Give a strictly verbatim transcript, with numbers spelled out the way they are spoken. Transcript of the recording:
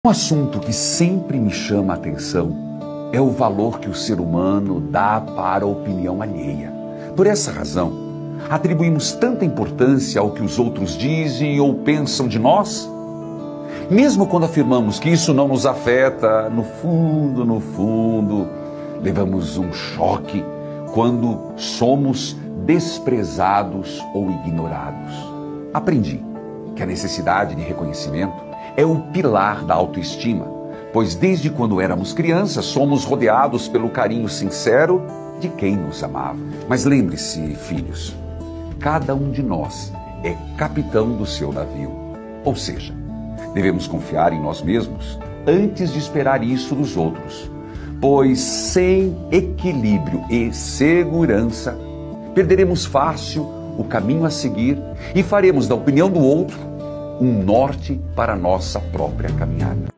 Um assunto que sempre me chama a atenção é o valor que o ser humano dá para a opinião alheia. Por essa razão, atribuímos tanta importância ao que os outros dizem ou pensam de nós. Mesmo quando afirmamos que isso não nos afeta, no fundo, no fundo, levamos um choque quando somos desprezados ou ignorados. Aprendi que a necessidade de reconhecimento é o pilar da autoestima, pois desde quando éramos crianças somos rodeados pelo carinho sincero de quem nos amava. Mas lembre-se, filhos, cada um de nós é capitão do seu navio, ou seja, devemos confiar em nós mesmos antes de esperar isso dos outros, pois sem equilíbrio e segurança, perderemos fácil o caminho a seguir e faremos da opinião do outro um norte para a nossa própria caminhada.